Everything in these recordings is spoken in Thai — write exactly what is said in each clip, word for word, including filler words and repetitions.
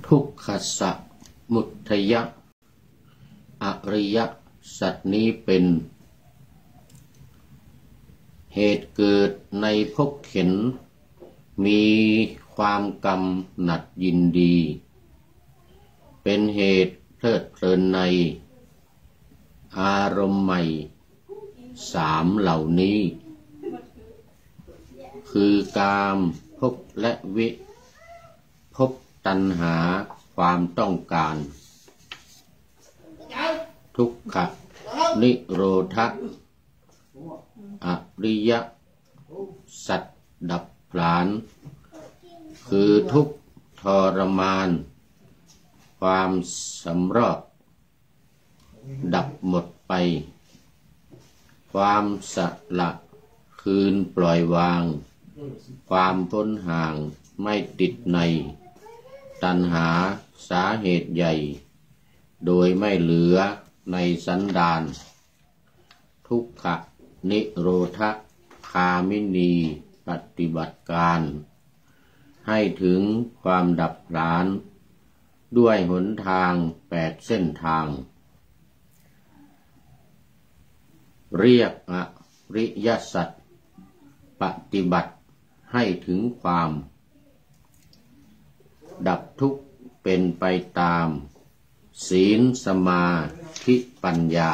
ทุกขสมุทัยอริยสัจนี้เป็นเหตุเกิดในภพเข็ญมีความกำหนัดยินดีเป็นเหตุเพลิดเพลินในอารมณ์ใหม่สามเหล่านี้คือกามภพและวิภพตัณหาความต้องการทุกขนิโรธอริยสัจดับพลานคือทุกข์ทรมานความสำรอกดับหมดไปความสละคืนปล่อยวางความพ้นห่างไม่ติดในตัณหาสาเหตุใหญ่โดยไม่เหลือในสันดานทุกขนิโรธคามินีปฏิบัติการให้ถึงความดับพลานด้วยหนทางแปดเส้นทางเรียกอริยสัจปฏิบัติให้ถึงความดับทุกข์เป็นไปตามศีลสมาธิปัญญา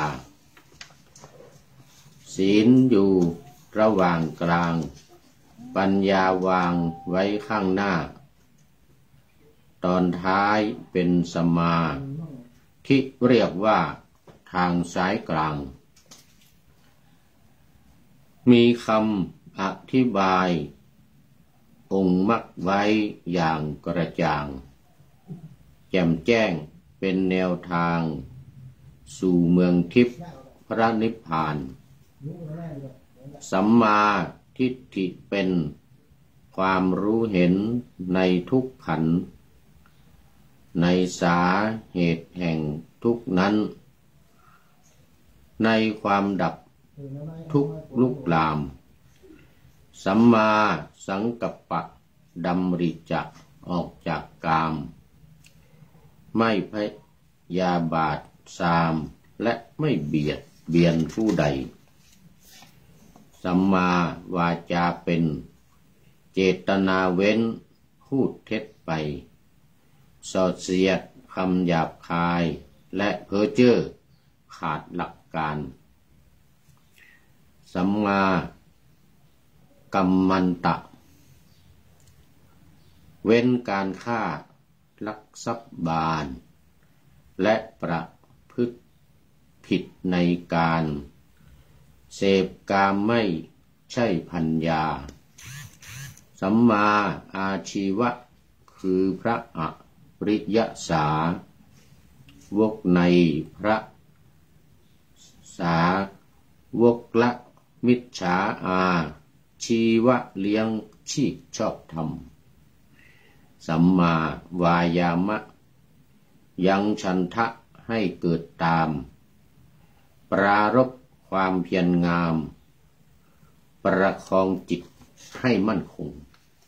ศีลอยู่ระหว่างกลางปัญญาวางไว้ข้างหน้าตอนท้ายเป็นสมาธิเรียกว่าทางสายกลางมีคำอธิบายองค์มรรคไว้อย่างกระจ่างแจ่มแจ้งเป็นแนวทางสู่เมืองทิพย์พระนิพพานสัมมาทิฏฐิเป็นความรู้เห็นในทุกขันธ์ในสาเหตุแห่งทุกนั้นในความดับทุกข์ลุกลามสัมมาสังกัปปะดำริจะออกจากกามไม่พยาบาทสามและไม่เบียดเบียนผู้ใดสัมมาวาจาเป็นเจตนาเว้นพูดเท็จไปสอดเสียดคำหยาบคายและเพ้อเจ้อขาดหลักการสัมมากัมมันตะเว้นการฆ่าลักทรัพย์บาลและประพฤติผิดในการเสพกามไม่ใช่พัญญาสัมมาอาชีวะคือพระอริยสาวกในพระสาวกละมิจฉาอาชีวะเลี้ยงชีพชอบธรรมสัมมาวายามะยังฉันทะให้เกิดตามปรารภความเพียรงามประคองจิตให้มั่นคง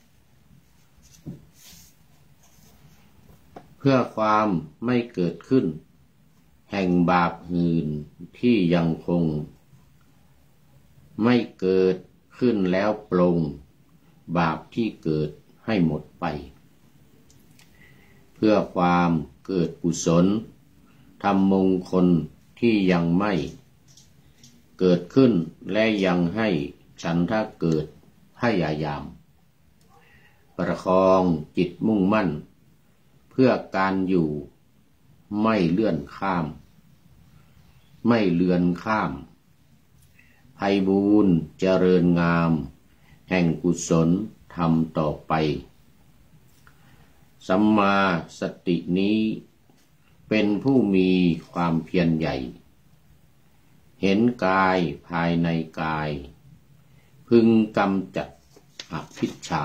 เพื่อความไม่เกิดขึ้นแห่งบาปหื่นที่ยังคงไม่เกิดขึ้นแล้วปลงบาปที่เกิดให้หมดไปเพื่อความเกิดกุศลทำมงคลที่ยังไม่เกิดขึ้นและยังให้ฉันทะเกิดพยายามประคองจิตมุ่งมั่นเพื่อการอยู่ไม่เลื่อนข้ามไม่เลือนข้ามไพบูลย์เจริญงามแห่งกุศลทำต่อไปสัมมาสตินี้เป็นผู้มีความเพียรใหญ่เห็นกายภายในกายพึงกำจัดอภิชฌา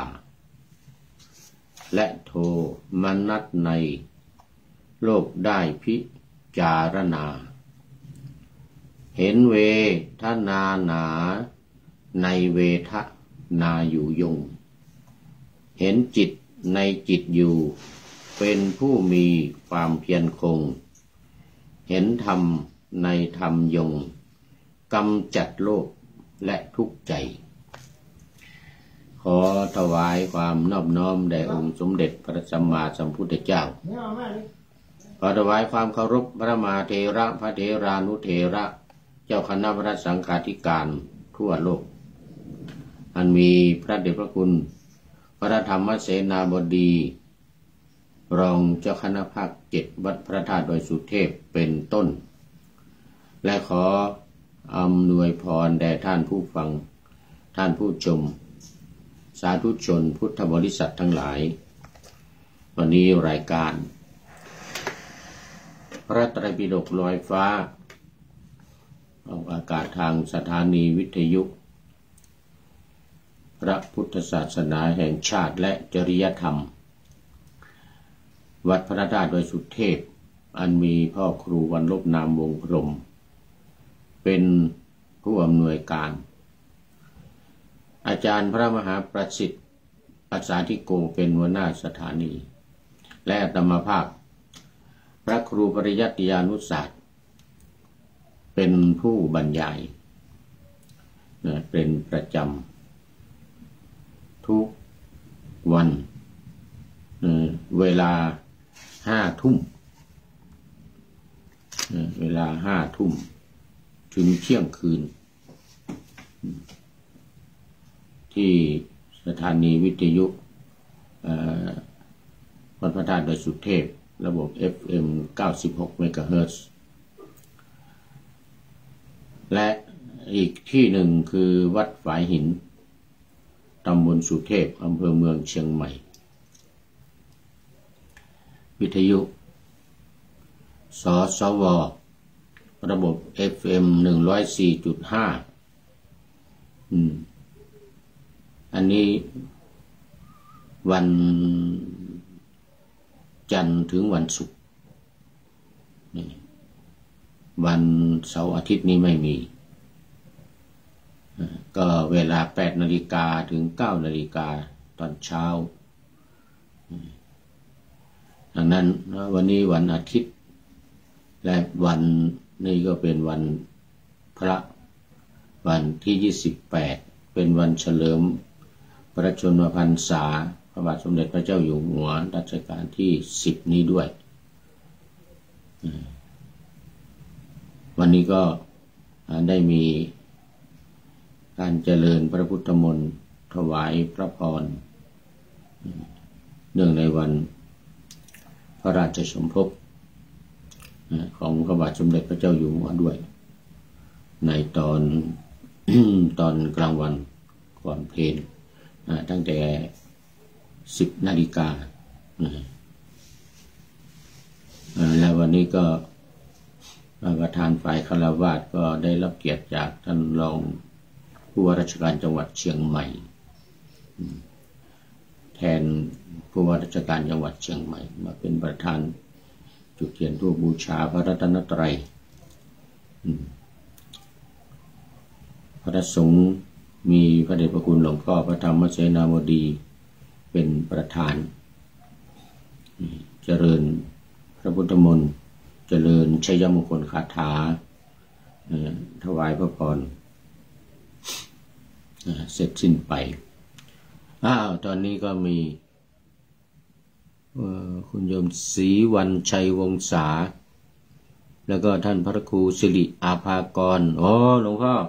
และโทมนัสในโลกได้พิจารณาเห็นเวทนาหนาในเวทนาอยู่ยงเห็นจิตในจิตอยู่ เเป็นผู้มีความเพียรคงเห็นธรรมในธรรมยงกำจัดโลภและทุกข์ใจขอถวายความนอบน้อมแด่องค์สมเด็จพระสัมมาสัมพุทธเจ้าขอถวายความเคารพพระมหาเถระพระเถรานุเถระเจ้าคณะพระสังฆาธิการทั่วโลกอันมีพระเดชพระคุณพระธรรมเสนาบดีรองเจ้าคณะภาคเจ็ดวัดพระธาตุดอยสุเทพเป็นต้นและขออำนวยพรแด่ท่านผู้ฟังท่านผู้ชมสาธุชนพุทธบริษัททั้งหลายวันนี้รายการพระไตรปิฎกลอยฟ้าออกอากาศทางสถานีวิทยุพระพุทธศาสนาแห่งชาติและจริยธรรมวัดพระธาตุดอยสุเทพอันมีพ่อครูวรรลบนามวงพรหมเป็นผู้อำนวยการอาจารย์พระมหาประสิทธิ์ปัสสาธิโกเป็นหัวหน้าสถานีและอาตมาภาพพระครูปริยัติยานุศาสตร์เป็นผู้บรรยายเป็นประจำทุกวันเวลาห้าทุ่มเวลาห้าทุ่มถึงเที่ยงคืนที่สถานีวิทยุวัดพระธาตุดอยสุเทพระบบ เอฟ เอ็ม เก้าสิบหก เมกะเฮิรตซ์และอีกที่หนึ่งคือวัดฝายหินตำบลสุเทพอำเภอเมืองเชียงใหม่วิทยุสสวระบบ เอฟ เอ็ม หนึ่งร้อยสี่จุดห้า อืมอันนี้วันจันทร์ถึงวันศุกร์วันเสาร์อาทิตย์นี้ไม่มีก็เวลาแปดนาฬิกาถึงเก้านาฬิกาตอนเช้าดังนั้นวันนี้วันอาทิตย์และวันนี้ก็เป็นวันพระวันที่ยี่สิบแปดเป็นวันเฉลิมพระชนมพรรษาพระบาทสมเด็จพระเจ้าอยู่หัวรัชกาลที่สิบนี้ด้วยวันนี้ก็ได้มีการเจริญพระพุทธมนต์ถวายพระพรเนื่องในวันพระราชสมภพของพระบาทสมเด็จพระเจ้าอยู่หัวด้วยในตอน ตอนกลางวันก่อนเพลนตั้งแต่สิบนาฬิกาแล้ววันนี้ก็ประธานฝ่ายฆราวาสก็ได้รับเกียรติจากท่านรองผู้ว่าราชการจังหวัดเชียงใหม่แทนผู้ว่าราชการจังหวัดเชียงใหม่มาเป็นประธานจุดเทียนธูปบูชาพระรัตนตรัยพระสงฆ์มีพระเดชพระคุณหลวงพ่อพระธรรมเสนาบดีเป็นประธานเจริญพระพุทธมนต์เจริญชัยมงคลคาถาถวายพระพรเสร็จสิ้นไปอ้าวตอนนี้ก็มีคุณโยมศรีวันชัยวงศาแล้วก็ท่านพระครูสิริอาภากรโอ้หลวงพ่อ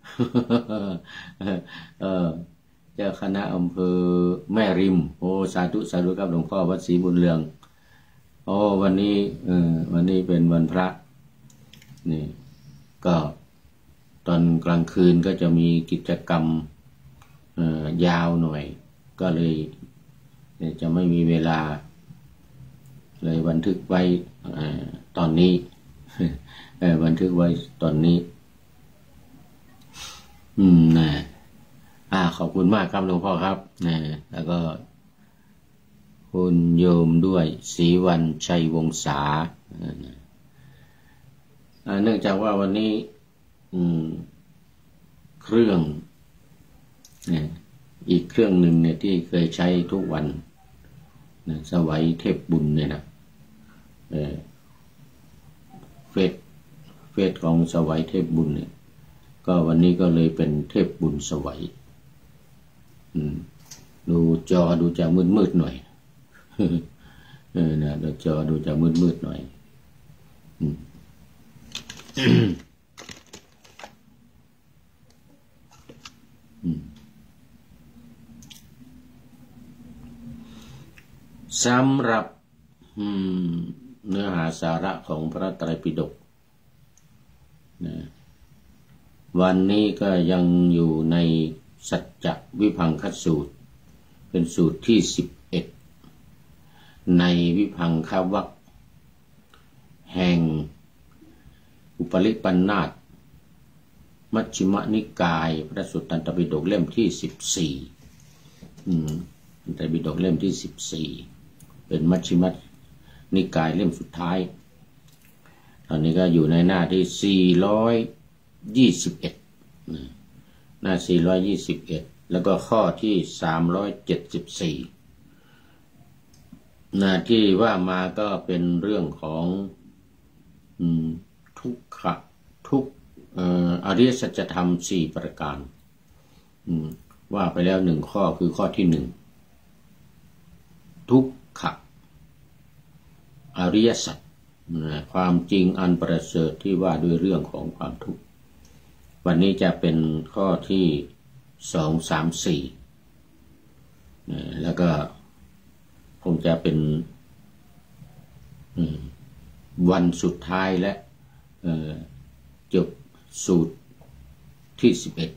เออเจ้าคณะอำเภอแม่ริมโอ้สาธุสาธุครับหลวงพ่อวัดศรีบุญเรืองโอ้วันนี้เออวันนี้เป็นวันพระนี่ก็ตอนกลางคืนก็จะมีกิจกรรมเอ่อยาวหน่อยก็เลยจะไม่มีเวลาเลยบันทึกไว้ตอนนี้บันทึกไว้ตอนนี้อืมนะอ่าขอบคุณมากครับหลวงพ่อครับนะแล้วก็คุณโยมด้วยศรีวันชัยวงศาเนื่องจากว่าวันนี้อืมเครื่องเนี่ยอีกเครื่องหนึ่งเนี่ยที่เคยใช้ทุกวันนะสวัยเทพบุญเนี่ยนะเออเฟซเฟซของสวัยเทพบุญเนี่ยก็วันนี้ก็เลยเป็นเทพบุญสวัยดูจอดูจะมืดมืดหน่อยเออนะดูจอดูจะมืดมืดหน่อยสำหรับเนื้อหาสาระของพระไตรปิฎกนะวันนี้ก็ยังอยู่ในสัจจวิภังคสูตรเป็นสูตรที่สิบเอ็ดในวิภังควรรคแห่งอุปริปันธาตมัชฌิมนิกายพระสุตตันตปิฎกเล่มที่สิบสี่อืมตันตปิฎกเล่มที่สิบสี่เป็นมัชฌิมนิกายเล่มสุดท้ายตอนนี้ก็อยู่ในหน้าที่สี่ร้อยยี่สิบเอ็ดหน้าสี่ร้อยยี่สิบเอ็ดแล้วก็ข้อที่สามร้อยเจ็ดสิบสี่หน้าที่ว่ามาก็เป็นเรื่องของทุกขะทุกอริยสัจธรรมสี่ประการว่าไปแล้วหนึ่งข้อคือข้อที่หนึ่งทุกขะอริยสัจความจริงอันประเสริฐที่ว่าด้วยเรื่องของความทุกข์วันนี้จะเป็นข้อที่สองสามสี่แล้วก็คงจะเป็นวันสุดท้ายและจบสูตรที่สิบเอ็ด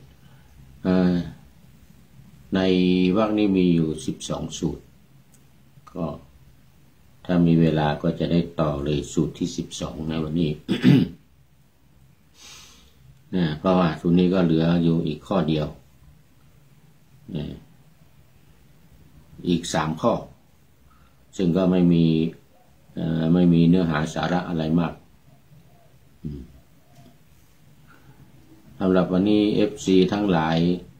ในวรรคนี้มีอยู่สิบสองสูตรก็ถ้ามีเวลาก็จะได้ต่อเลยสูตรที่สิบสองในวันนี้ นะเพราะว่าสูตรนี้ก็เหลืออยู่อีกข้อเดียวนะอีกสามข้อซึ่งก็ไม่มีไม่มีเนื้อหาสาระอะไรมากสำหรับวันนี้ เอฟ ซี ทั้งหลาย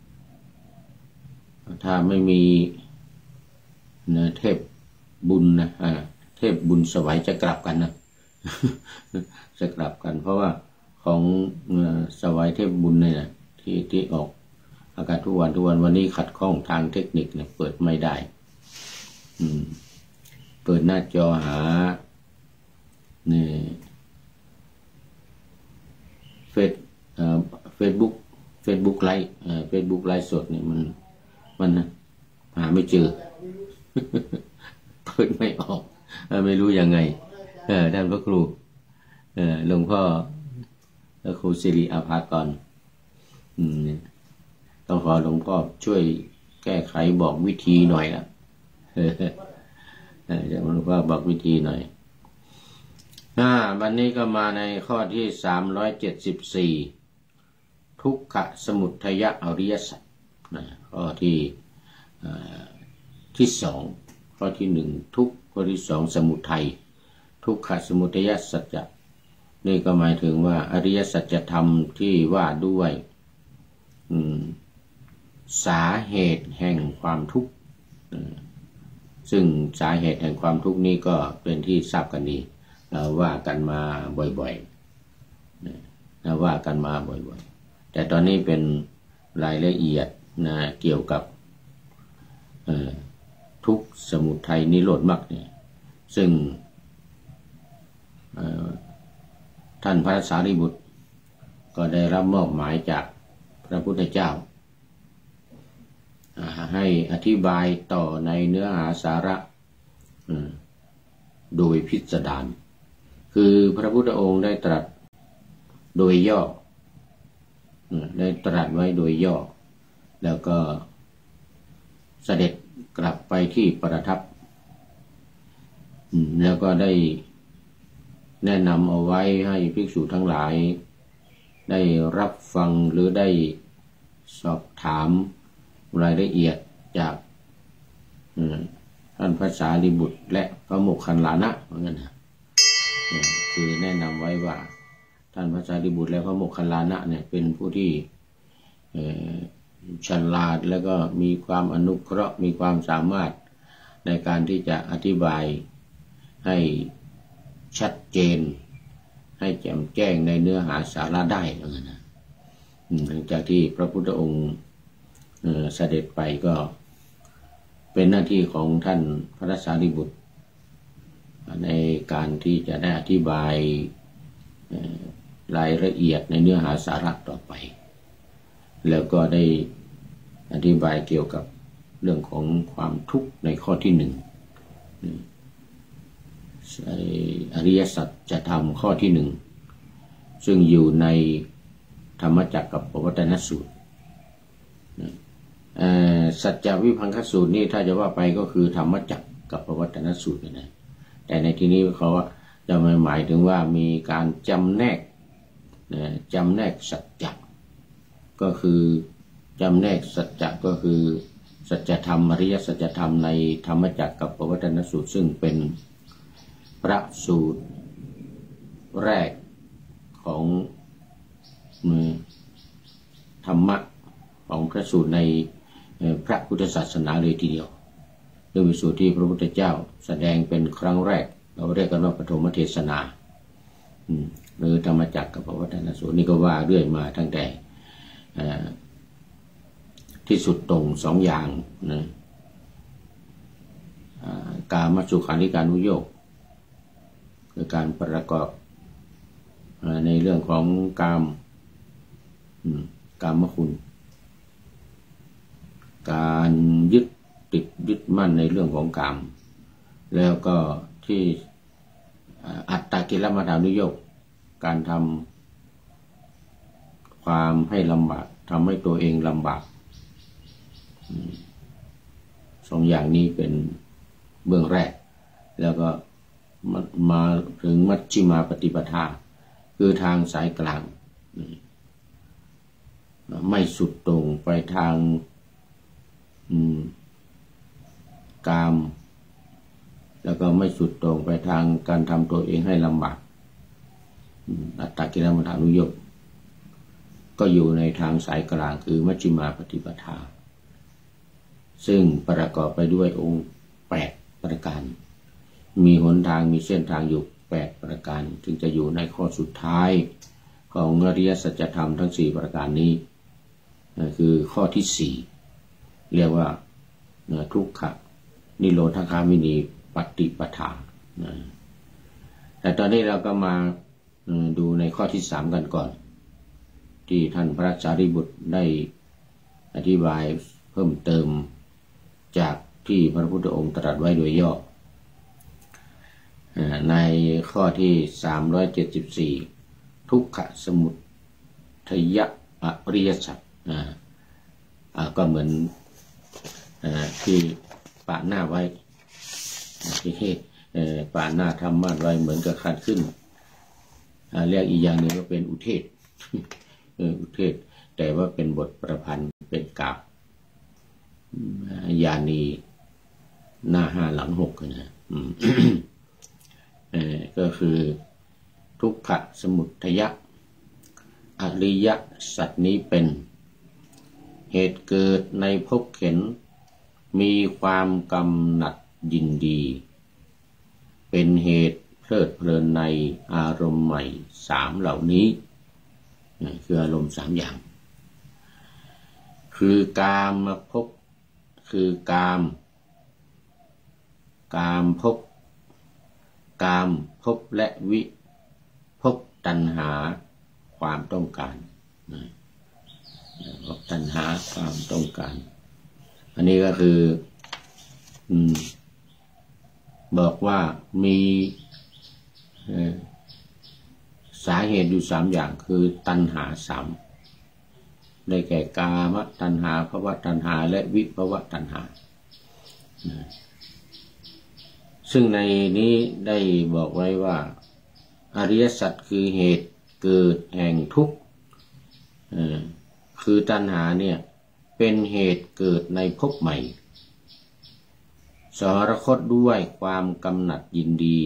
ถ้าไม่มีนะเทพบุญนะเทพบุญสวัยจะกลับกันนะจะกลับกันเพราะว่าของสวัยเทพบุญเนี่ยที่ที่ออกอากาศทุกวันทุกวันวันนี้ขัดข้องทางเทคนิคเนี่ยเปิดไม่ได้เปิดหน้าจอหาเนี่ยเฟซเฟซบุ๊กเฟซบุ๊กไลฟ์เฟซบุ๊กไลฟ์สดเนี่ยมันมันหาไม่เจอเปิดไม่ออกไม่รู้ยังไงเออท่านพระครูเออหลวงพ่อพระครูสิริอาภากรอืมต้องขอหลวงพ่อช่วยแก้ไขบอกวิธีหน่อยละเออจะหลวงพ่อบอกวิธีหน่อยอ่าวันนี้ก็มาในข้อที่สามร้อยเจ็ดสิบสี่ทุกขสมุทัยอริยสัจนะข้อที่ที่สองข้อที่หนึ่งทุกข์ข้อที่สองสมุทัยทุกขสมุทัยสัจจะนี่ก็หมายถึงว่าอริยสัจธรรมที่ว่าด้วยสาเหตุแห่งความทุกข์ซึ่งสาเหตุแห่งความทุกข์นี้ก็เป็นที่ทราบกันดีเราว่ากันมาบ่อยๆเราว่ากันมาบ่อยๆแต่ตอนนี้เป็นรายละเอียดนะเกี่ยวกับทุกข์สมุทัยนิโรธมรรคเนี่ยซึ่งท่านพระสารีบุตรก็ได้รับมอบหมายจากพระพุทธเจ้าให้อธิบายต่อในเนื้อหาสาระโดยพิสดารคือพระพุทธองค์ได้ตรัสโดยย่อได้ตรัสไว้โดยย่อแล้วก็เสด็จกลับไปที่ประทับแล้วก็ได้แนะนำเอาไว้ให้ภิกษุทั้งหลายได้รับฟังหรือได้สอบถามรายละเอียดจากท่านพระสารีบุตรและพระโมคคัลลานะเหมือนกันนะคือแนะนำไว้ว่าท่านพระสารีบุตรและพระโมคคัลลานะเนี่ยเป็นผู้ที่ฉลาดแล้วก็มีความอนุเคราะห์มีความสามารถในการที่จะอธิบายให้ชัดเจนให้แจ่มแจ้งในเนื้อหาสาระได้นะหลังจากที่พระพุทธองค์เสด็จไปก็เป็นหน้าที่ของท่านพระสารีบุตรในการที่จะได้อธิบายรายละเอียดในเนื้อหาสาระต่อไปแล้วก็ได้อธิบายเกี่ยวกับเรื่องของความทุกข์ในข้อที่หนึ่งอริยสัจจะทำข้อที่หนึ่งซึ่งอยู่ในธรรมจักรกับปวัตตนสูตรสัจจวิภังคสูตรนี่ถ้าจะว่าไปก็คือธรรมจักรกับปวัตตนสูตรนะแต่ในที่นี้เขาจะไม่หมายถึงว่ามีการจำแนกจำแนกสัจจะก็คือจำแนกสัจจะก็คือสัจธรรมอริยสัจธรรมในธรรมจักรกับปวัตตนสูตรซึ่งเป็นพระสูตรแรกของธรรมะของพระสูตรในพระพุทธศาสนาเลยทีเดียวเป็นสูตรที่พระพุทธเจ้าแสดงเป็นครั้งแรกเราเรียกกันว่าปฐมเทศนาหรือธรรมจักรกับปวัตตนสูตรนี่ก็ว่าเรื่อยมาตั้งแต่ที่สุดตรงสองอย่างนะกามสุขานิการุโยคคือการประกอบในเรื่องของกามกามคุณการยึดติดยึดมั่นในเรื่องของกามแล้วก็ที่อัตตกิลมัฏฐานุโยคการทำความให้ลำบากทำให้ตัวเองลำบากสองอย่างนี้เป็นเบื้องแรกแล้วก็มาถึงมัชฌิมาปฏิปทาคือทางสายกลางไม่สุดตรงไปทางกามแล้วก็ไม่สุดตรงไปทางการทำตัวเองให้ลำบากอัตตกิลมัฏฐานุโยคก็อยู่ในทางสายกลางคือมัชฌิมาปฏิปทาซึ่งประกอบไปด้วยองค์แปดประการมีหนทางมีเส้นทางอยู่แปดประการจึงจะอยู่ในข้อสุดท้ายของอริยสัจธรรมทั้งสี่ประการนี้คือข้อที่สี่เรียกว่าทุกขนิโรธคามินีปฏิปทาแต่ตอนนี้เราก็มาดูในข้อที่สามกันก่อนที่ท่านพระสารีบุตรได้อธิบายเพิ่มเติมจากที่พระพุทธองค์ตรัสไว้โดยย่อในข้อที่สามร้อยเจ็ดสิบสี่ทุกขสมุทัยอริยสัจก็เหมือนที่ปะหน้าไว้ที่ปะหน้าธรรมะไว้เหมือนกับขัดขึ้นเรียกอีกอย่างหนึ่งก็เป็นอุเทศอุเทศแต่ว่าเป็นบทประพันธ์เป็นกาบยานีหน้าห้าหลังหกนะก็คือทุกขสมุทัยอริยสัจนี้เป็นเหตุเกิดในภพเข็ญมีความกำหนัดยินดีเป็นเหตุเพลิดเพลินในอารมณ์ใหม่สามเหล่านี้คืออารมณ์สามอย่างคือกามภพคือกามกามภพกามภพและวิภพตัณหาความต้องการภพตัณหาความต้องการอันนี้ก็คือบอกว่ามีสาเหตุอยู่สามอย่างคือตัณหาสามได้แก่กามตัณหาภวตัณหาและวิภวตัณหาซึ่งในนี้ได้บอกไว้ว่าอริยสัจคือเหตุเกิดแห่งทุกข์คือตัณหาเนี่ยเป็นเหตุเกิดในภพใหม่สหรคตด้วยความกำหนัดยินดี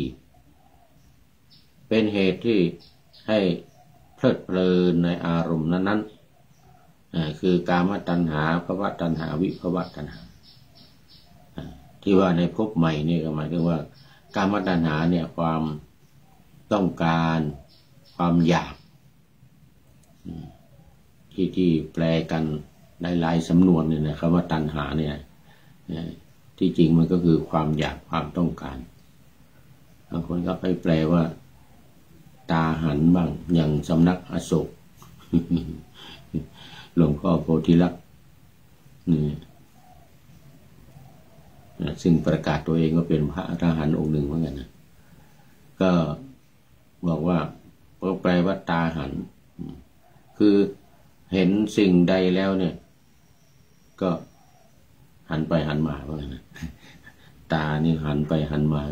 เป็นเหตุที่ให้เพลิดเพลินในอารมณ์นั้นๆคือกามตัณหาภวตัณหาวิภวตัณหาที่ว่าในภพใหม่นี่ก็หมายถึงว่ากามตัณหาเนี่ยความต้องการความอยากที่ที่แปลกันหลายๆสำนวนเนี่ยนะคำว่าตัณหาเนี่ยที่จริงมันก็คือความอยากความต้องการบางคนก็ไปแปลว่าตาหันบ้างอย่างสำนักอโศกหลวงพ่อโพธิลักษณ์นี่ซึ่งประกาศตัวเองก็เป็นพระอรหันต์องค์หนึ่งเหมือนกันนะก็บอกว่าก็แปลว่าตาหันคือเห็นสิ่งใดแล้วเนี่ยก็หันไปหันมาเหมือนกันนะตานี่หันไปหันมา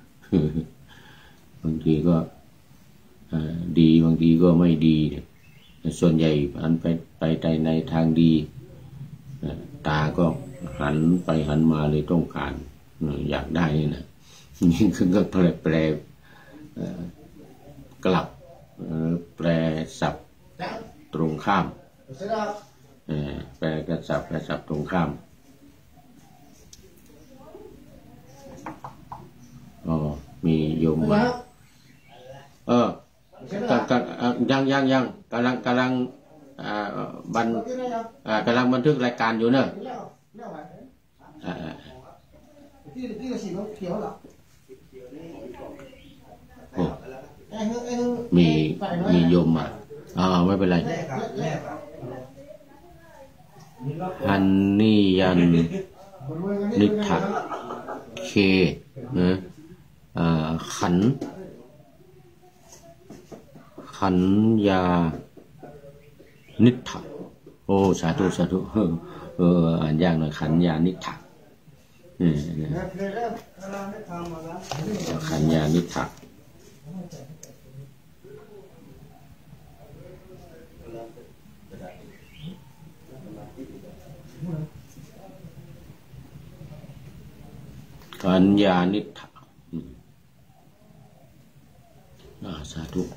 บางทีก็ดีบางทีก็ไม่ดีส่วนใหญ่หันไปไปในทางดีตาก็หันไปหันมาเลยต้องการอยากได้นี่นะนี่คือก็แปลแปลกลับแปลศัพท์ตรงข้ามแปลกศัพท์แปลศัพท์ตรงข้ามอ๋อมีโยมมาเออยังยังยังกำลังกำลังบันกำลังบันทึกรายการอยู่เนอะมีมีโยมมาอ๋อไม่เป็นไรฮันนี่ยันนิทะเคนะขันขันยานิทะโอ้สาธุสาธุเอออ่านยากหน่อยขันยานิทะขันยานิทะขันยานิทะอ่าสาธุ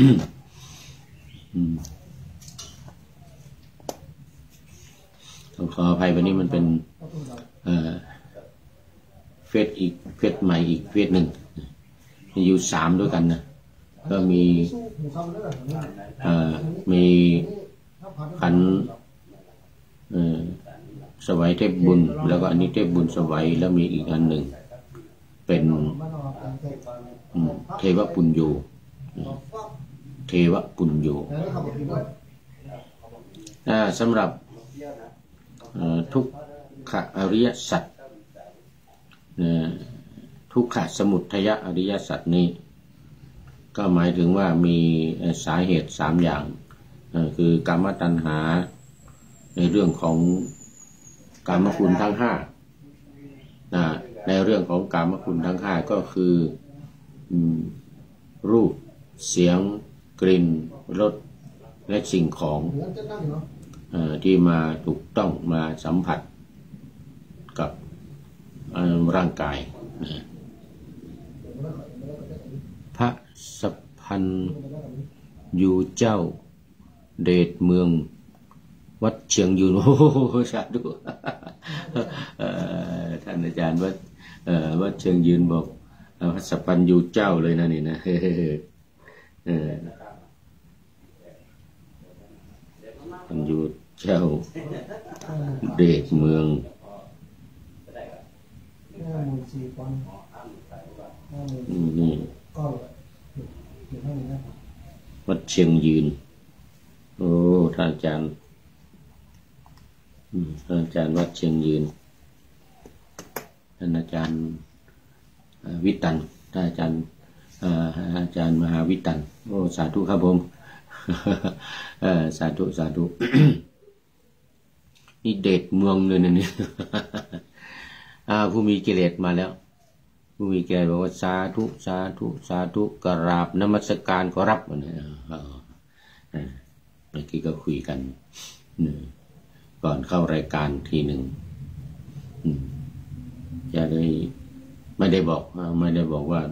ต้องขออภัยวันนี้มันเป็นเอ่อเฟสอีกเฟสใหม่อีกเฟสหนึ่งมีอยู่สามด้วยกันนะก็มีเอ่อมีขันเอ่อสวัยเทพบุญแล้วก็อันนี้เทพบุญสวัยแล้วมีอีกอันหนึ่งเป็นเทวปุญโญเทวปุญโญสำหรับทุกขอริยสัจทุกขสมุทัยอริยสัจนี้ก็หมายถึงว่ามีสาเหตุสามอย่างคือกามตัณหาในเรื่องของกามคุณทั้งห้าในเรื่องของกามคุณทั้งห้าก็คือรูปเสียงกลิ่นรสและสิ่งของที่มาถูกต้องมาสัมผัสกับร่างกายพระสัพพันยูเจ้าเดชเมืองวัดเชียงยืนโอ้สาธุท่านอาจารย์วัดวัดเชียงยืนบอกพระสัพพันยูเจ้าเลยนะนี่นะพันยูเจ้าเดชเมืองนี่วัดเชียงยืนโอ้ท่านอาจารย์ท่านอาจารย์วัดเชียงยืนท่านอาจารย์วิตันท่านอาจารย์อาจารย์มหาวิตันโอ้สาธุครับผมสาธุสาธุนี่เดชเมืองเลยนะนี่ผู้มีกิเลสมาแล้วผู้มีกิเลสบอกว่าสาธุสาธุสาธุกราบนมัสการขอรับเนี่ยเมื่อกี้ก็คุยกันก่อนเข้ารายการทีหนึ่งจะได้ไม่ได้บอกไม่ได้บอกว่า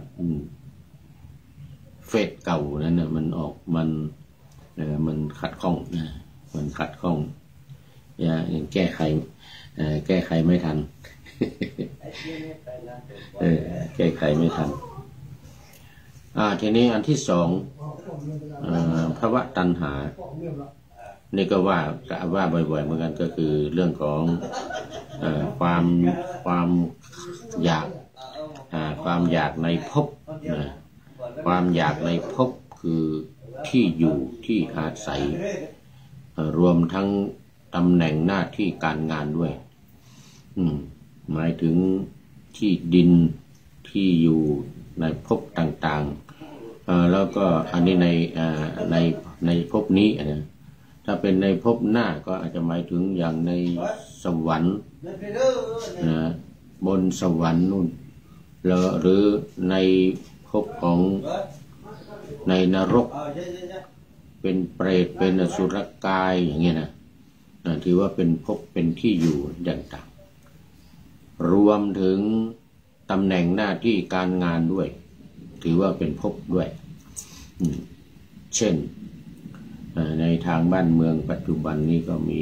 เฟซเก่านั้นน่ะมันออกมันมันขัดข้องนะมันขัดข้องอย่าแก้ไขแก้ไขไม่ทันเออแก้ไขไม่ทันอ่าทีนี้อันที่สองภาวะตัณหานี่ก็ว่าว่าบ่อยๆเหมือนกันก็คือเรื่องของเอ่อความความอยากอ่าความอยากในภพนะความอยากในภพคือที่อยู่ที่อาศัยรวมทั้งตำแหน่งหน้าที่การงานด้วยอืมหมายถึงที่ดินที่อยู่ในภพต่างๆเอ่อแล้วก็อันนี้ในอ่าในในภพนี้นะถ้าเป็นในภพหน้าก็อาจจะหมายถึงอย่างในสวรรค์นะบนสวรรค์นู่นหรือในภพของในนรกเป็นเปรตเป็นอสุรกายอย่างเงี้ยนะถือว่าเป็นภพเป็นที่อยู่อย่างต่างรวมถึงตำแหน่งหน้าที่การงานด้วยถือว่าเป็นภพด้วยเช่นในทางบ้านเมืองปัจจุบันนี้ก็มี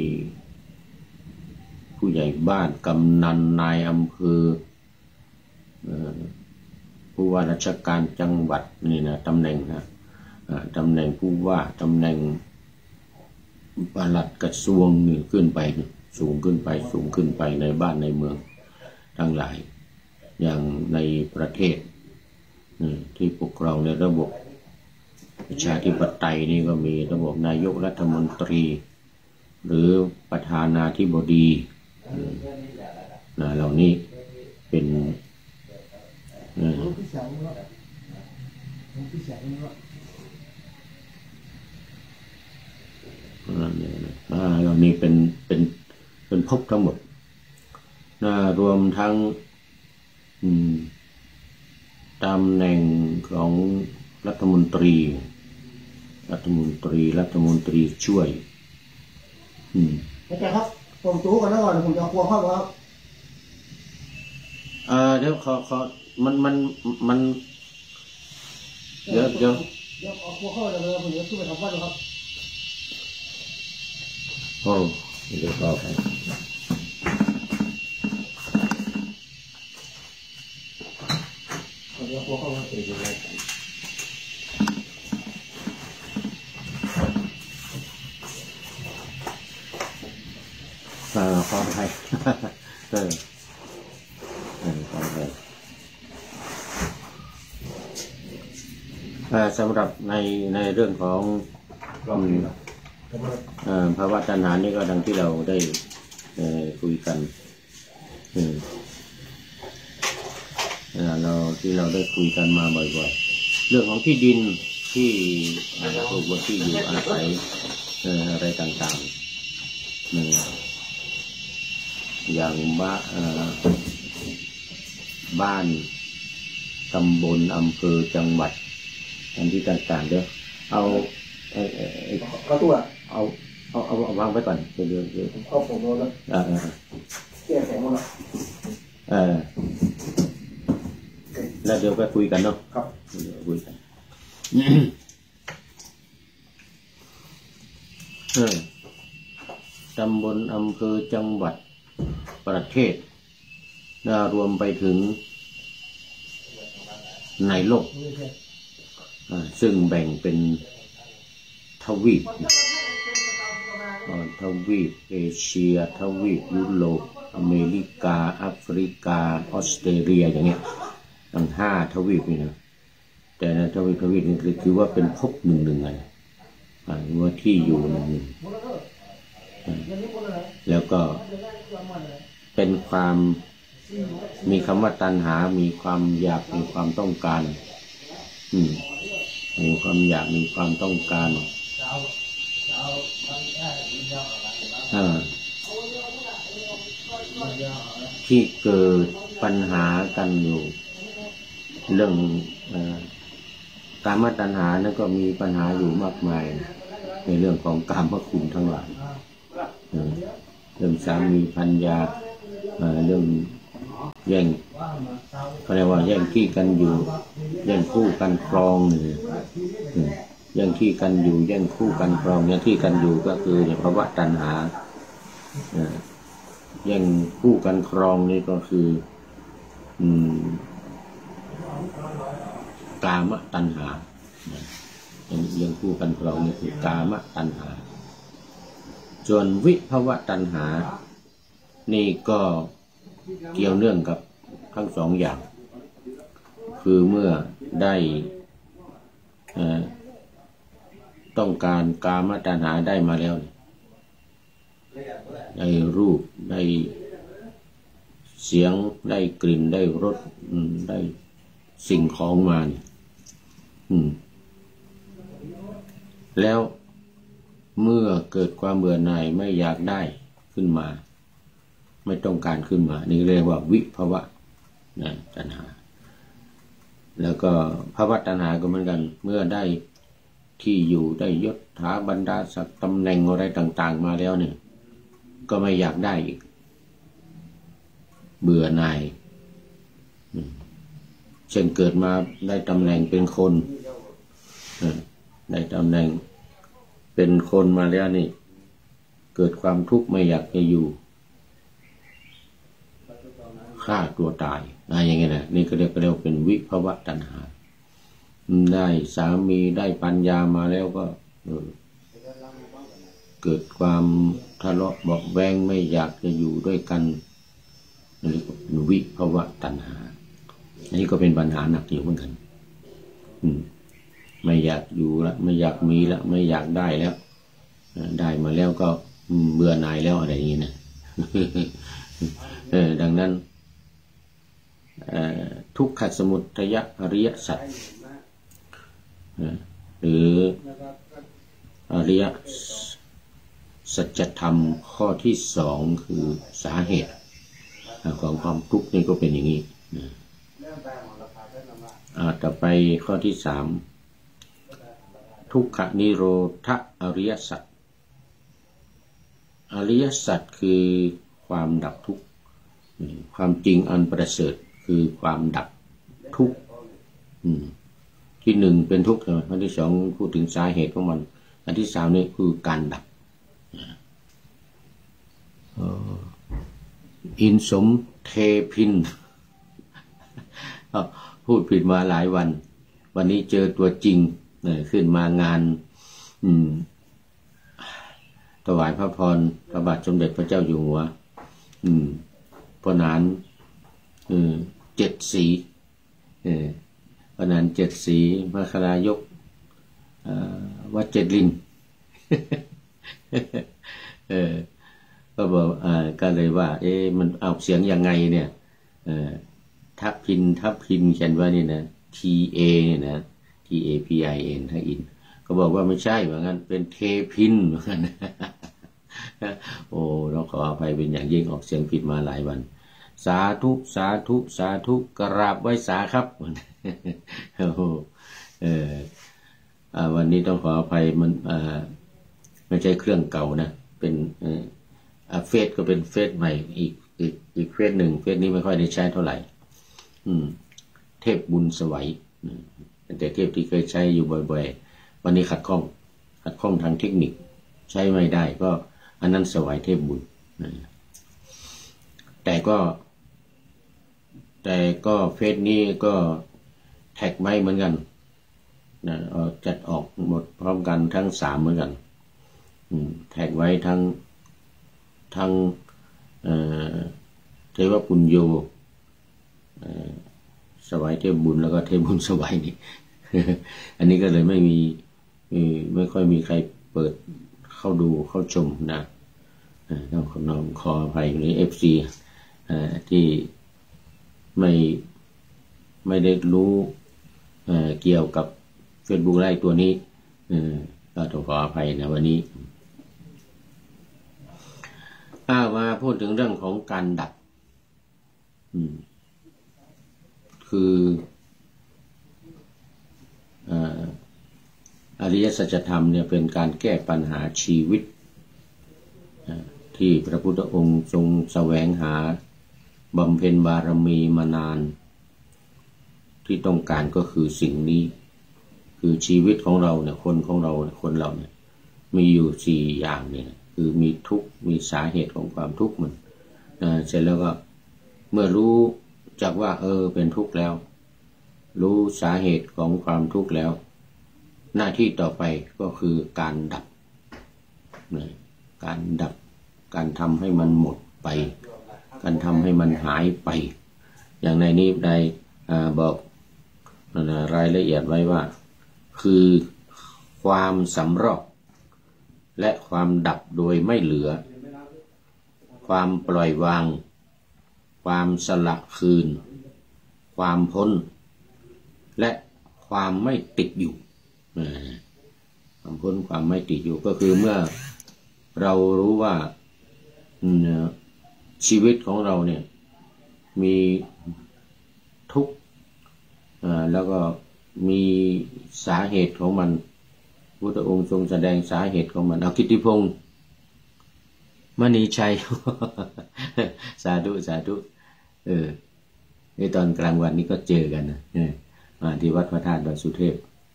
ผู้ใหญ่บ้านกำนันนายอำเภอผู้ว่าราชการจังหวัดนี่นะตำแหน่งนะตำแหน่งผู้ว่าตำแหน่งปลัดกระทรวงนี่ขึ้นไปสูงขึ้นไปสูงขึ้นไปในบ้านในเมืองทั้งหลายอย่างในประเทศที่ปกครองในระบบประชาธิปไตยนี่ก็มีระบบนายกรัฐมนตรีหรือประธานาธิบดีนะเหล่านี้เป็นเหล่านี้เป็นเป็นเป็นภพทั้งหมดนะรวมทั้งตำแหน่งของรัฐมนตรีรัฐมนตรีรัฐมนตรีช่วยอืมอาจารย์ครับผมตู้กันแล้วก่อนผมจะควงเข้าครับเอ่อเดี๋ยวขอขอมันมันมันเดี๋ยวเดี๋ยวเดี๋ยวเอาควงเข้าเลยผมจะขึ้นไปทำวัดครับโอ้เดี๋ยวเข้าไปเดี๋ยวควงเข้ามาเองเลยอ่าขอให้เออเออขอให้อ่าสำหรับในในเรื่องของอ่าภาวะตัณหานี่ก็ดังที่เราได้เอ่อคุยกันอืมอ่าเราที่เราได้คุยกันมาบ่อยๆเรื่องของที่ดินที่ถูกบนที่อยู่อาศัยเอ่ออะไรต่างๆอืมอย่างบ้านบ้านตำบลอำเภอจังหวัดอันที่ต่างๆเดี๋ยวเอาไอ้ไอ้กระตัวเอาเอาเอาวางไว้ก่อนเดี๋ยวเดี๋ยวเดี๋ยวเอาผมโดนแล้วอ่าอ่าแก้แข็งหมดแล้วเออแล้วเดี๋ยวไปคุยกันเนาะครับเดี๋ยวคุยกันเออตำบลอำเภอจังหวัดประเทศรวมไปถึงในโลกซึ่งแบ่งเป็นทวีปทวีปเอเชียทวีปยุโรปอเมริกาแอฟริกาออสเตรเลียอย่างเงี้ยทั้งห้าทวีปนี่นะแต่ในทวีปทวีปนี่คือว่าเป็นภพหนึ่งหนึ่งไงว่าที่อยู่หนึ่งหนึ่งแล้วก็เป็นความมีคำว่าตัณหามีความอยากมีความต้องการอืมมีความอยากมีความต้องการอ่าที่เกิดปัญหากันอยู่เรื่องกามตัณหานั้นก็มีปัญหาอยู่มากมายในเรื่องของกามคุณทั้งหลายเรื่องสามีภรรยาเรื่องแย่งเขาเรียกว่าแย่งที่กันอยู่แย่งคู่กันครองนี่แย่งที่กันอยู่แย่งคู่กันครองเนี่ยที่กันอยู่ก็คือภาวะตัณหาแย่งคู่กันครองนี่ก็คืออืมกามตัณหาแย่งคู่กันครองนี่คือกามตัณหาส่วนวิภวตัณหานี่ก็เกี่ยวเนื่องกับทั้งสองอย่างคือเมื่อได้ต้องการกามตัณหาได้มาแล้วได้รูปได้เสียงได้กลิ่นได้รสได้สิ่งของมาแล้วเมื่อเกิดความเบื่อหน่ายไม่อยากได้ขึ้นมาไม่ต้องการขึ้นมานี่เรียกว่าวิภวตัณหาแล้วก็ภวตัณหาก็เหมือนกันเมื่อได้ที่อยู่ได้ยศถาบรรดาศักดิ์ตำแหน่งอะไรต่างๆมาแล้วเนี่ยก็ไม่อยากได้อีกเบื่อหน่ายเช่นเกิดมาได้ตำแหน่งเป็นคนได้ตำแหน่งเป็นคนมาแล้วนี่เกิดความทุกข์ไม่อยากจะอยู่ฆ่าตัวตายอะไรอย่างเงี้ยนะนี่ก็เรียกเรียกเป็นวิภวตัณหาได้สามีได้ปัญญามาแล้วก็เกิดความทะเลาะเบาะแวงไม่อยากจะอยู่ด้วยกันนี่ก็เป็นวิภวตัณหาอันนี้ก็เป็นปัญหาหนักอยู่เหมือนกันไม่อยากอยู่ละไม่อยากมีละไม่อยากได้แล้วได้มาแล้วก็เบื่อหน่ายแล้วอะไรอย่างนี้นะเออดังนั้นทุกขสมุทัยอริยสัจหรืออริยสัจธรรมข้อที่สองคือสาเหตุของความทุกข์นี่ก็เป็นอย่างนี้ต่อไปข้อที่สามทุกขนิโรธอริยสัจอริยสัจคือความดับทุกข์ความจริงอันประเสริฐคือความดับทุกข์ที่หนึ่งเป็นทุกข์ใช่ไหมอันที่สองพูดถึงสาเหตุของมันอันที่สามนี่คือการดับอินสมเทพินพูดผิดมาหลายวันวันนี้เจอตัวจริงขึ้นมางานถวายพระพรพระบาทสมเด็จพระเจ้าอยู่หัวพระนานเจ็ดสีพระนานเจ็ดสีพระคารายกวัดเจ็ดลินก็บอกก็เลยว่าเอ๊ะมันออกเสียงยังไงเนี่ยทับพินทับพินเขียนว่านี่นะ T A เนี่ยนะ T A P I N ถ้าอินก็บอกว่าไม่ใช่เหมือนกันเป็นเทพินเหมือนกันโอ้เราขออภัยเป็นอย่างยิ่งออกเสียงผิดมาหลายวันสาธุสาธุสาธุกราบไหว้สาครับโอ้เออวันนี้ต้องขออภัยมันไม่ใช่เครื่องเก่านะเป็นเฟซก็เป็นเฟซใหม่อีกอีกอีกเฟซหนึ่งเฟซนี้ไม่ค่อยได้ใช้เท่าไหร่อืมเทพบุญสวัยแต่เทพที่เคยใช้อยู่บ่อยๆวันนี้ขัดข้องขัดข้องทางเทคนิคใช้ไม่ได้ก็อันนั้นสวัยเทพบุญแต่ก็แต่ก็เฟซนี้ก็แท็กไม่เหมือนกันนะจัดออกหมดพร้อมกันทั้งสามเหมือนกันแท็กไว้ทั้งทั้งเทวปุญโยสวัยเทพบุญแล้วก็เทพบุญสวัยนี่ อันนี้ก็เลยไม่มีไม่ค่อยมีใครเปิดเข้าดูเข้าชมนะต้องขอน้องขออภัยในเอฟซีที่ไม่ไม่ได้รู้เกี่ยวกับ Facebook ไลฟ์ตัวนี้ก็ต้องขออภัยนะวันนี้มาพูดถึงเรื่องของการดับคืออริยสัจธรรมเนี่ยเป็นการแก้ปัญหาชีวิตที่พระพุทธองค์ทรงแสวงหาบำเพ็ญบารมีมานานที่ต้องการก็คือสิ่งนี้คือชีวิตของเราเนี่ยคนของเราคนเราเนี่ยมีอยู่สี่อย่างเนี่ยคือมีทุกข์มีสาเหตุของความทุกข์มันเสร็จแล้วก็เมื่อรู้จักว่าเออเป็นทุกข์แล้วรู้สาเหตุของความทุกข์แล้วหน้าที่ต่อไปก็คือการดับการดับการทำให้มันหมดไปการทำให้มันหายไปอย่างในนี้ได้บอกรายละเอียดไว้ว่าคือความสำรอกและความดับโดยไม่เหลือความปล่อยวางความสละคืนความพ้นและความไม่ติดอยู่ความพ้นความไม่ติดอยู่ก็คือเมื่อเรารู้ว่าชีวิตของเราเนี่ยมีทุกข์แล้วก็มีสาเหตุของมันพุทธองค์ทรงแสดงสาเหตุของมันเอากิตติพงศ์มณีชัย สาธุสาธุเออในตอนกลางวันนี้ก็เจอกันนะมาที่วัดพระธาตุดอยสุเทพ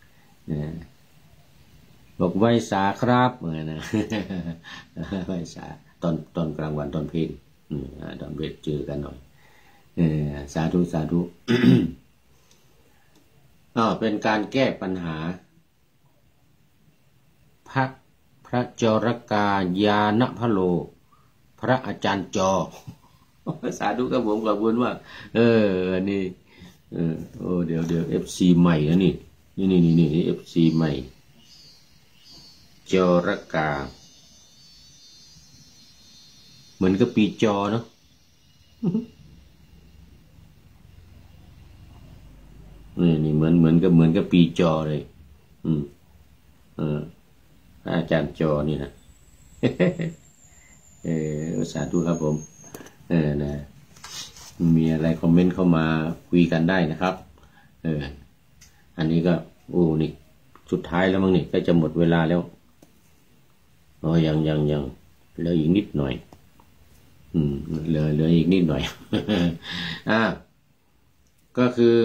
บอกไหว้สาครับเหมือนนะไหว้สาตอนตอนกลางวันตอนเพลตอนเพลเจอกันหน่อยสาธุสาธุ อ๋อเป็นการแก้ปัญหาพระพระจรกายานพโลพระอาจารย์จอสาธุกับผมขอบคุณว่าเออนี่เออโอ้เดี๋ยวเดี๋ยวเอฟซีใหม่นะนี่นี่นี่นี่นี่เอฟซีใหม่จรกาเหมือนกับปีจอเนาะนี่นี่เหมือนเหมือนกับเหมือนกับปีจอเลยอืมเอออาจารย์จอนี่นะเออสาธุครับผมเออนะมีอะไรคอมเมนต์เข้ามาคุยกันได้นะครับเอออันนี้ก็โอ้นี่สุดท้ายแล้วมั้งนี่ใกล้จะหมดเวลาแล้วอ๋อยังยังยังเหลืออีกนิดหน่อยอืมเหลือเหลืออีกนิดหน่อย อ่าก็คือ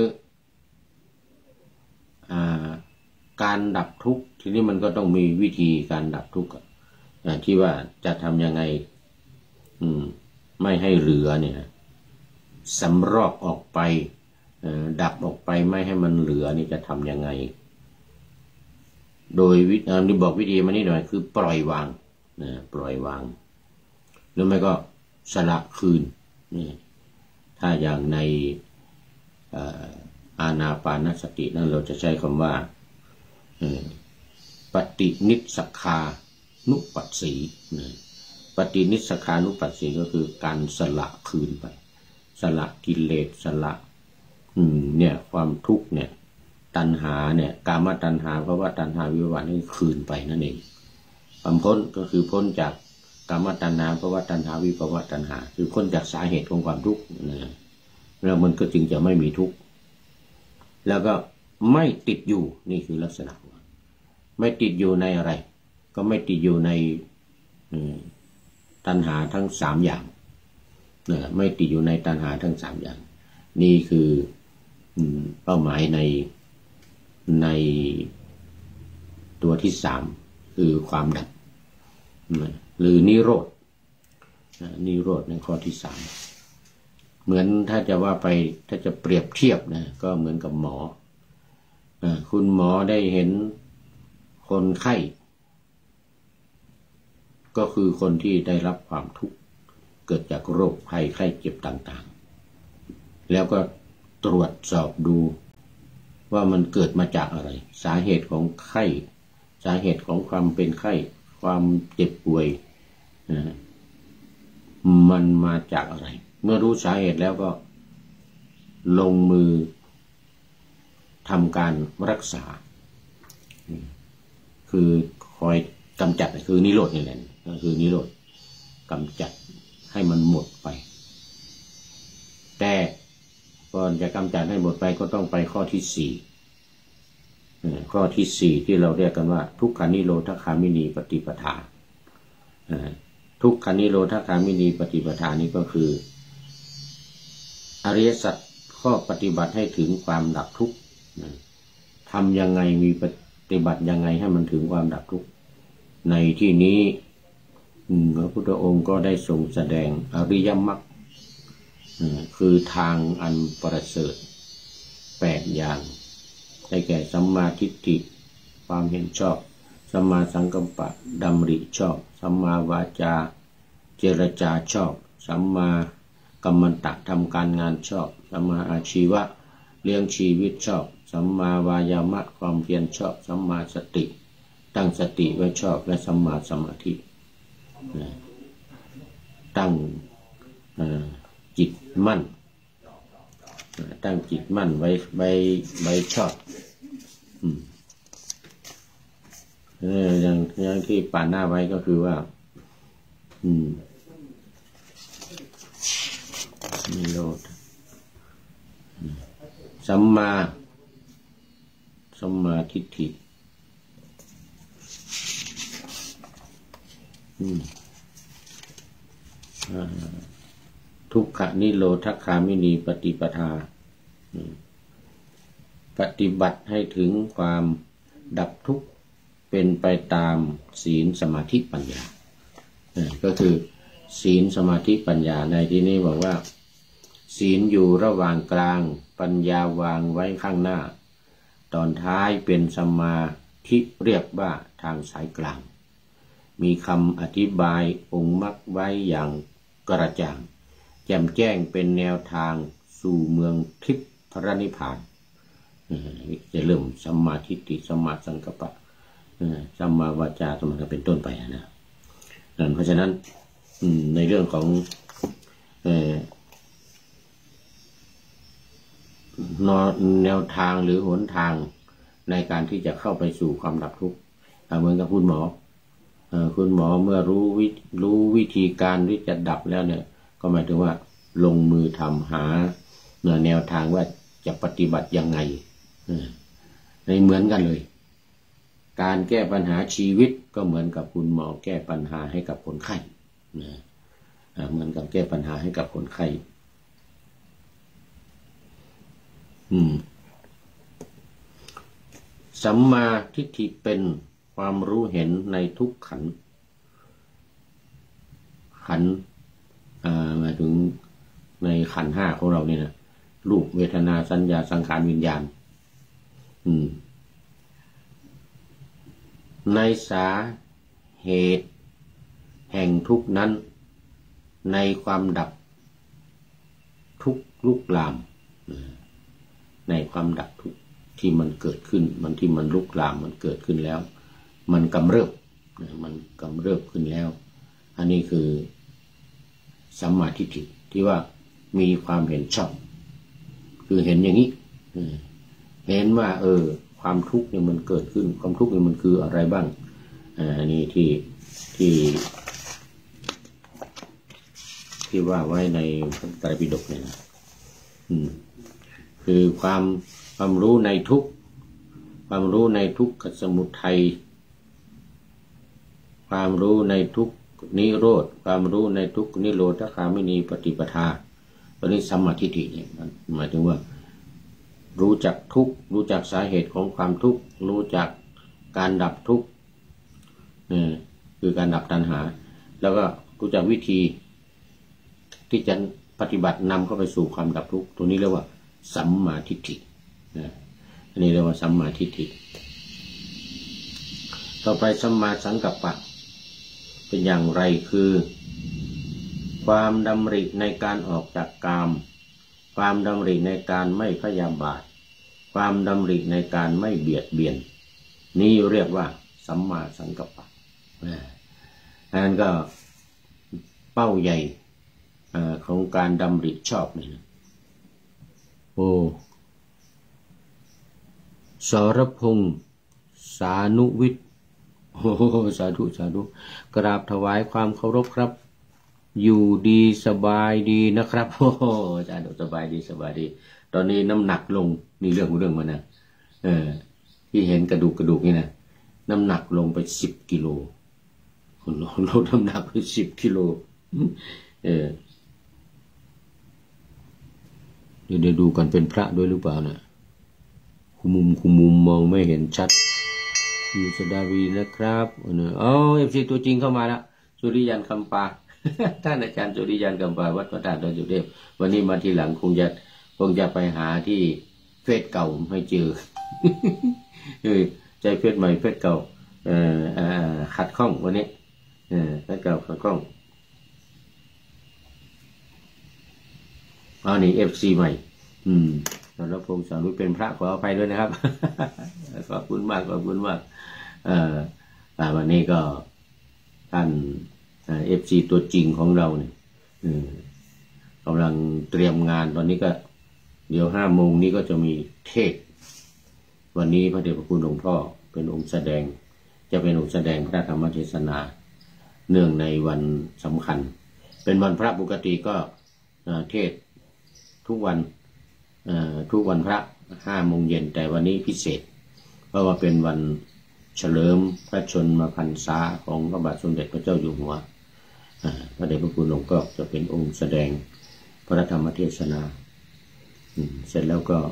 อ่าการดับทุกข์ทีนี้มันก็ต้องมีวิธีการดับทุกข์ที่ว่าจะทำยังไงอืมไม่ให้เหลือเนี่ยสำรอกออกไปดับออกไปไม่ให้มันเหลือนี่จะทำยังไงโดยวิธีนี้บอกวิธีมานี่หน่อยคือปล่อยวางนะปล่อยวางหรือไม่ก็สละคืนนี่ถ้าอย่างในอานาปานสตินั้นเราจะใช้คำว่าปฏินิสสคานุปัสสีปฏินิสสคานุปัสสีก็คือการสละคืนไปสละกิเลสสละเนี่ยความทุกข์เนี่ยตัณหาเนี่ยกามตัณหาภวตัณหาวิภวะนี่คืนไปนั่นเองความพ้นก็คือพ้นจากกามตัณหาภวตัณหาวิภวตัณหาคือพ้นจากสาเหตุของความทุกข์นะแล้วมันก็จึงจะไม่มีทุกข์แล้วก็ไม่ติดอยู่นี่คือลักษณะไม่ติดอยู่ในอะไรก็ไม่ติดอยู่ในตัณหาทั้งสามอย่างนะไม่ติดอยู่ในตัณหาทั้งสามอย่างนี่คือเป้าหมายในในตัวที่สามคือความดับหรือนิโรธนิโรธในข้อที่สามเหมือนถ้าจะว่าไปถ้าจะเปรียบเทียบนะก็เหมือนกับหมอคุณหมอได้เห็นคนไข้ก็คือคนที่ได้รับความทุกข์เกิดจากโรคภัยไข้เจ็บต่างๆแล้วก็ตรวจสอบดูว่ามันเกิดมาจากอะไรสาเหตุของไข้สาเหตุของความเป็นไข้ความเจ็บป่วยนะมันมาจากอะไรเมื่อรู้สาเหตุแล้วก็ลงมือทำการรักษาคือคอยกำจัดคือนิโรธนี่แหละก็คือนิโรธกำจัดให้มันหมดไปแต่ก่อนจะกำจัดให้หมดไปก็ต้องไปข้อที่สี่ข้อที่สี่ที่เราเรียกกันว่าทุกขานิโรธคามินีปฏิปทาทุกขานิโรธคามินีปฏิปทานี้ก็คืออริยสัจข้อปฏิบัติให้ถึงความดับทุกข์ทำยังไงมีปฏิบัติยังไงให้มันถึงความดับทุกข์ในที่นี้พระพุทธองค์ก็ได้ทรงแสดงอริยมรรคคือทางอันประเสริฐแปดอย่างได้แก่สัมมาทิฏฐิความเห็นชอบสัมมาสังกัปปะดำริชอบสัมมาวาจาเจรจาชอบสัมมากัมมันตะทำการงานชอบสัมมาอาชีวะเลี้ยงชีวิตชอบสัมมาวายามะความเพียรชอบสัมมาสติตั้งสติไว้ชอบและสัมมาสมาธิตั้งจิตมั่นตั้งจิตมั่นไว้ไว้ไว้ชอบเอออย่างอย่างที่ป่านหน้าไว้ก็คือว่าอืมนิโรธสัมมาสัมมาทิฏฐิอืมทุกขนิโรธคามินีปฏิปทาปฏิบัติให้ถึงความดับทุกข์เป็นไปตามศีลสมาธิปัญญาก็คือศีลสมาธิปัญญาในที่นี้บอกว่าศีลอยู่ระหว่างกลางปัญญาวางไว้ข้างหน้าตอนท้ายเป็นสมาธิเรียกว่าทางสายกลางมีคำอธิบายองค์มรรคไว้อย่างกระจ่างแจ่มแจ้งเป็นแนวทางสู่เมืองทิพย์พระนิพพานจะเริ่มสัมมาทิฏฐิสัมมาสังกัปปะสัมมาวาจาสัมมาเป็นต้นไปนะเพราะฉะนั้นในเรื่องของแนวทางหรือหนทางในการที่จะเข้าไปสู่ความดับทุกข์เหมือนกับคุณหมอคุณหมอเมื่อรู้วิรู้วิธีการที่จะดับแล้วเนี่ยก็หมายถึงว่าลงมือทำหาแนวทางว่าจะปฏิบัติยังไงในเหมือนกันเลยการแก้ปัญหาชีวิตก็เหมือนกับคุณหมอแก้ปัญหาให้กับคนไข้นะเหมือนกับแก้ปัญหาให้กับคนไข้อืมสัมมาทิฏฐิเป็นความรู้เห็นในทุกขันธ์ขันธ์หมายถึงในขันธ์ห้าของเราเนี่ยนะรูปเวทนาสัญญาสังขารวิญญาณอืมในสาเหตุแห่งทุกนั้นในความดับทุกลุกลามในความดับทุกที่มันเกิดขึ้นมันที่มันลุกลามมันเกิดขึ้นแล้วมันกำเริบมันกำเริบขึ้นแล้วอันนี้คือสัมมาทิฏฐิที่ว่ามีความเห็นชอบคือเห็นอย่างนี้เห็นว่าเออความทุกข์เนี่ยมันเกิดขึ้นความทุกข์เนี่ยมันคืออะไรบ้างอันนี้ที่ที่ที่ว่าไว้ในพระไตรปิฎกเนี่ยนะคือความความรู้ในทุกข์ความรู้ในทุกขสมุทัยความรู้ในทุกข์นิโรธความรู้ในทุกข์นิโรธคามินีปฏิปทาตอนนี้สัมมาทิฏฐิเนี่ยหมายถึงว่ารู้จักทุกข์รู้จักสาเหตุของความทุกข์รู้จักการดับทุกข์นี่คือการดับตัณหาแล้วก็รู้จักวิธีที่จะปฏิบัตินำเข้าไปสู่ความดับทุกข์ตัวนี้เรียกว่าสัมมาทิฏฐิอันนี้เรียกว่าสัมมาทิฏฐิต่อไปสัมมาสังกัปปะเป็นอย่างไรคือความดำริในการออกจากกามความดำริในการไม่พยาบาทความดำริในการไม่เบียดเบียนนี่เรียกว่าสัมมาสังกัปปะอันนั้นก็เป้าใหญ่ของการดำริชอบนี่นะโอ้สรพงษ์สานุวิทย์โอ้สาธุสาธุกราบถวายความเคารพครับอยู่ดีสบายดีนะครับโอ้อาจารย์สบายดีสบายดีตอนนี้น้ำหนักลงนี่เรื่องเรื่องมันนะเออที่เห็นกระดูกกระดูกนี่นะน้ำหนักลงไปสิบกิโลคนลดลดน้ำหนักไปสิบกิโลเออเดี๋ยวเดี๋ยวดูกันเป็นพระด้วยหรือเปล่านะคุมุมคุมุมมองไม่เห็นชัดอยู่สดาวีนะครับเออเอฟซีตัวจริงเข้ามาแล้วสุริยันคำปาท่านอาจารย์สุริยันกำปาวัดพระธาตุดอยสุเทพวันนี้มาทีหลังคงจะคงจะไปหาที่เฟซเก่าไม่เจอเออใจเฟซใหม่เฟซเก่าเอ่อเอ่อขัดข้องวันนี้เออเฟซเก่าขัดข้องเอานี่เอฟซีใหม่อืมสารพงษ์สารุเป็นพระขออภัยด้วยนะครับ ขอบคุณมากขอบคุณมากเอ่อวันนี้ก็ท่านเอฟซีตัวจริงของเราเนี่ยกำลังเตรียมงานตอนนี้ก็เดี๋ยวห้าโมงนี้ก็จะมีเทศวันนี้พระเดชพระคุณหลวงพ่อเป็นองค์แสดงจะเป็นองค์แสดงพระธรรมเทศนาเนื่องในวันสำคัญเป็นวันพระปกติก็เทศทุกวันทุกวันพระห้าโมงเย็นแต่วันนี้พิเศษเพราะว่าเป็นวันเฉลิมพระชนมพรรษาของพระบาทสมเด็จพระเจ้าอยู่หัวพระเดชพระคุณหลวงพ่อจะเป็นองค์แสดงพระธรรมเทศนาเสร็จแล้วก็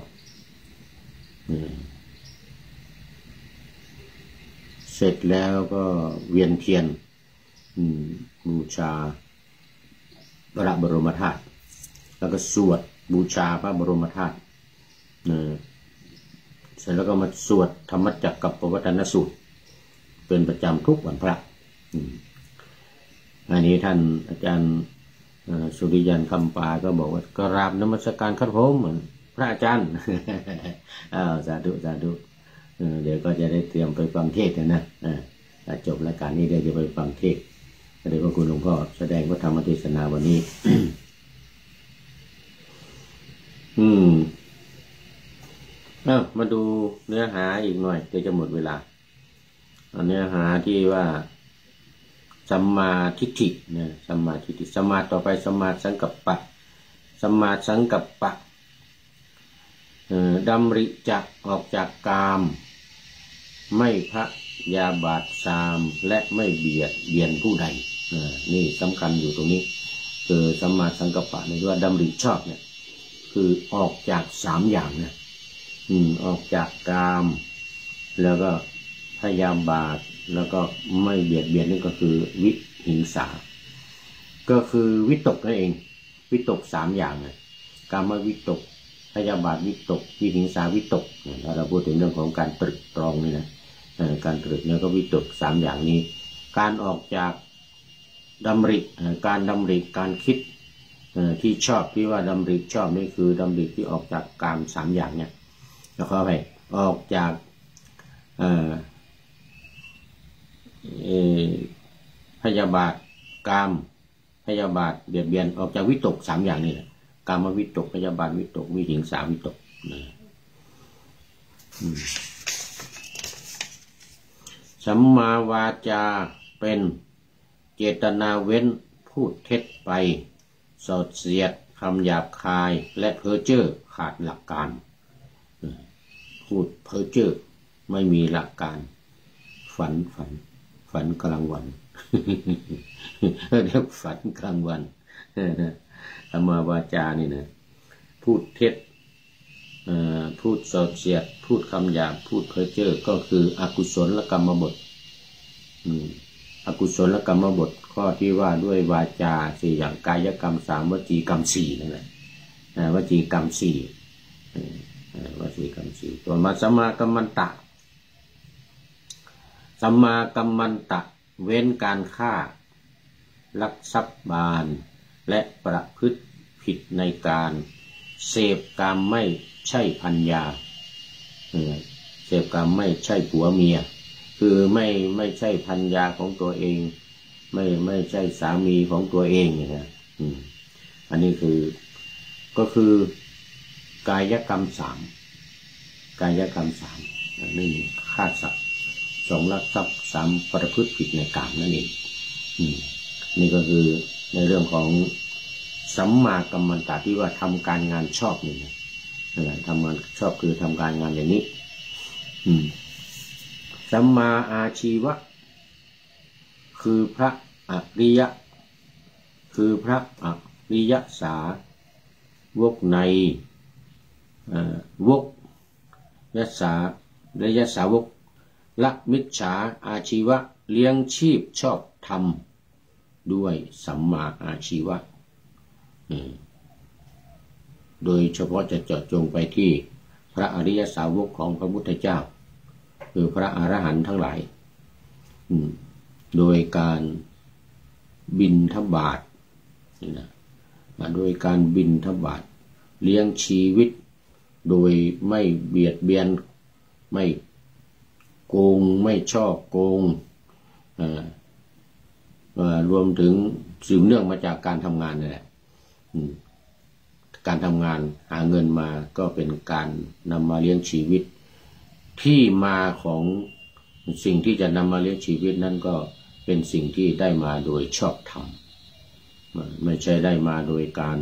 เสร็จแล้วก็เวียนเทียนบูชาพระบรมธาตุแล้วก็สวดบูชาพระบรมธาตุเสร็จแล้วก็มาสวดธรรมจักรกับปวัตตนสูตรเป็นประจำทุกวันพระอันนี้ท่านอาจารย์สุริยันคำปาก็บอกว่ากราบนมัสการครับผมเหมือนพระอาจารย์อ้าวสาธุสาธุเดี๋ยวก็จะได้เตรียมไปฟังเทศนะถ้าจบรายการนี้เดี๋ยวจะไปฟังเทศเดี๋ยวพระคุณหลวงพ่อแสดงพระธรรมเทศนาวันนี้ อืมเอ้ามาดูเนื้อหาอีกหน่อยเดี๋ยวจะหมดเวลาเอาเนื้อหาที่ว่าสัมมาทิฏฐิเนี่ยสัมมาทิฏฐิสัมมาต่อไปสัมมาสังกัปปะสัมมาสังกัปปะเอ่อดำริจักออกจากกามไม่พยาบาทสามและไม่เบียดเบียนผู้ใดนี่สำคัญอยู่ตรงนี้คือสัมมาสังกัปปะนี่ว่าดำริชอบเนี่ยคือออกจากสามอย่างเนี่ยอืมออกจากกามแล้วก็พยาบาทแล้วก็ไม่เบียดเบียนนี่ก็คือวิหิงสาก็คือวิตกนั่นเองวิตกสามอย่างนะกามวิตกพยาบาทวิตกวิหิงสาวิตกถ้าเราพูดถึงเรื่องของการตรึกตรองนี่นะการตรึกเนี่ยก็วิตกสามอย่างนี้การออกจากดำริการดำริการคิดที่ชอบที่ว่าดำริชอบนี่คือดำริที่ออกจากกามสามอย่างเนี่ยแล้วก็ไปออกจากพยาบาทกามพยาบาทเบียดเบียนออกจากวิตกสามอย่างนี่แหละกามวิตกพยาบาทวิตกวิหิงสาวิตกสัมมาวาจาเป็นเจตนาเว้นพูดเท็จไปสอดเสียดคำหยาบคายและเพ้อเจ้อขาดหลักการพูดเพ้อเจ้อไม่มีหลักการฝันฝันฝันกลางวันเรียกฝันกลางวันสัมมาวาจานี่นะพูดเท็จพูดสอดเสียดพูดคำหยาบพูดเพ้อเจ้อก็คืออกุศลกรรมบทอกุศลกรรมบทข้อที่ว่าด้วยวาจาสี่อย่างกายกรรมสามวจีกรรมสี่นั่นแหละวจีกรรมสี่วจีกรรมสี่ตัวมาสัมมากัมมันตะสัมมากัมมันตะเว้นการฆ่าลักทรัพย์บานและประพฤติผิดในการเสพกามไม่ใช่ภรรยาเสพกามไม่ใช่ผัวเมียคือไม่ไม่ใช่ภรรยาของตัวเองไม่ไม่ใช่สามีของตัวเองนะอันนี้คือก็คือกายกรรมสามกายกรรมสามหนึ่งฆ่าสัตว์สองลักทรัพย์สามประพฤติผิดในกามนั่นเองนี่ก็คือในเรื่องของสัมมากัมมันตะที่ว่าทำการงานชอบนี่นะทำงานชอบคือทำการงานอย่างนี้สัมมาอาชีวะคือพระอริยะคือพระอริยสาวกในวกยสาและยสาวกละมิจฉาอาชีวะเลี้ยงชีพชอบธรรมด้วยสัมมาอาชีวะโดยเฉพาะจะเจาะจงไปที่พระอริยสาวกของพระพุทธเจ้าคือพระอรหันต์ทั้งหลายโดยการบิณฑบาตนี่นะโดยการบิณฑบาตเลี้ยงชีวิตโดยไม่เบียดเบียนไม่โกงไม่ชอบโกงรวมถึงสืบเนื่องมาจากการทำงานนี่แหละการทำงานหาเงินมาก็เป็นการนำมาเลี้ยงชีวิตที่มาของสิ่งที่จะนำมาเลี้ยงชีวิตนั้นก็เป็นสิ่งที่ได้มาโดยชอบธรรมไม่ใช่ได้มาโดยการ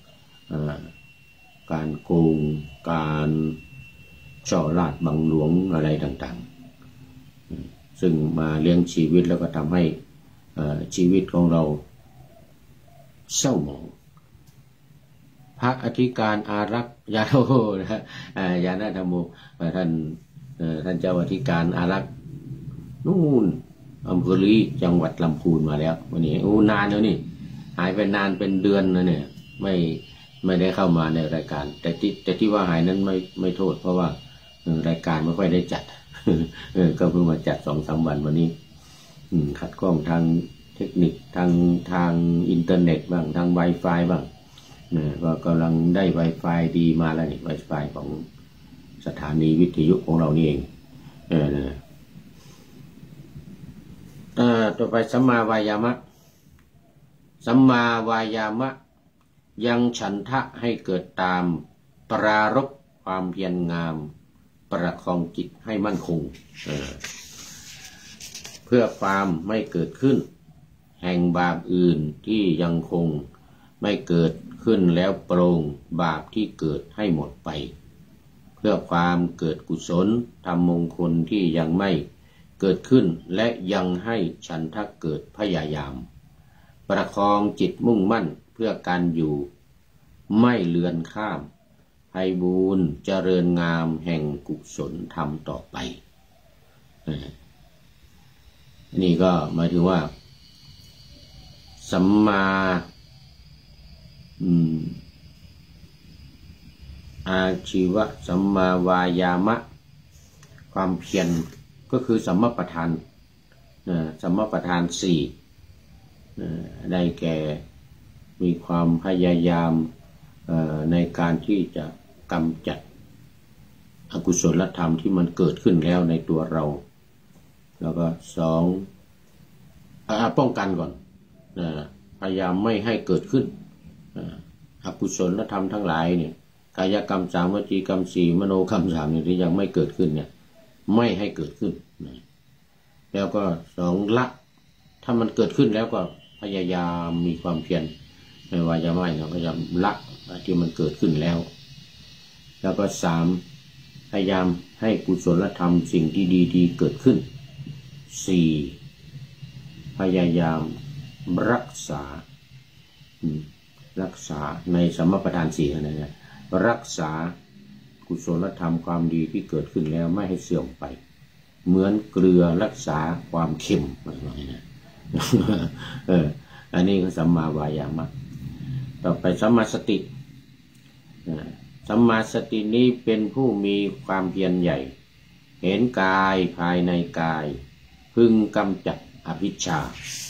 การโกงการช่อราดบังหลวงอะไรต่างๆซึ่งมาเลี้ยงชีวิตแล้วก็ทำให้ชีวิตของเราเศร้าหมองพระอธิการอารักษ์ยาโนนะยานาธรรมโมท่านท่านเจ้าอธิการอารักษ์นู่นอำเภอลีจังหวัดลำพูนมาแล้ววันนี้โอ้นานแล้วนี่หายไปนานเป็นเดือนนะเนี่ยไม่ไม่ได้เข้ามาในรายการแต่ที่แต่ที่ว่าหายนั้นไม่ไม่โทษเพราะว่ารายการไม่ค่อยได้จัดก็เพิ่งมาจัดสองสามวันวันนี้ขัดข้องทางเทคนิคทางทางอินเทอร์เน็ตบ้างทาง Wi-Fi บ้างก็กำลังได้ Wi-Fi ดีมาแล้วนี่ Wi-Fi ของสถานีวิทยุของเรานี่เองเออต่อไปสัมมาวายามะสัมมาวายามะยังฉันทะให้เกิดตามปรารภความเพียรงามประคองจิตให้มั่นคง เ, เพื่อความไม่เกิดขึ้นแห่งบาปอื่นที่ยังคงไม่เกิดขึ้นแล้วโปร่งบาปที่เกิดให้หมดไปเพื่อความเกิดกุศลธรรมมงคลที่ยังไม่เกิดขึ้นและยังให้ฉันทะเกิดพยายามประคองจิตมุ่งมั่นเพื่อการอยู่ไม่เลือนข้ามไพบูรย์เจริญงามแห่งกุศลธรรมต่อไปนี่ก็หมายถึงว่าสัมมาอาชีวะสัมมาวายามะความเพียรก็คือสัมมาประธานสัมมาประธานสี่ได้แก่มีความพยายามในการที่จะกำจัดอกุศลธรรมที่มันเกิดขึ้นแล้วในตัวเราแล้วก็สองป้องกันก่อนพยายามไม่ให้เกิดขึ้นอกุศลธรรมทั้งหลายเนี่ยกายกรรมสามวจีกรรมสี่มโนกรรมสามเนี่ยที่ยังไม่เกิดขึ้นเนี่ยไม่ให้เกิดขึ้นแล้วก็สองละถ้ามันเกิดขึ้นแล้วก็พยายามมีความเพียรไม่ว่าจะไม่เราพยายามละที่มันเกิดขึ้นแล้วแล้วก็สามพยายามให้กุศลธรรมสิ่งที่ดีๆเกิดขึ้นสี่พยายามรักษารักษาในสัมมาประธานสี่นั่นแหละรักษากุศลธรรมความดีที่เกิดขึ้นแล้วไม่ให้เสื่อมไปเหมือนเกลือรักษาความเค็มอะไรแบบนี้นะเอออันนี้ก็สัมมาวายามะต่อไปสัมมาสติสัมมาสตินี้เป็นผู้มีความเพียรใหญ่เห็นกายภายในกายพึงกำจัดอวิชชา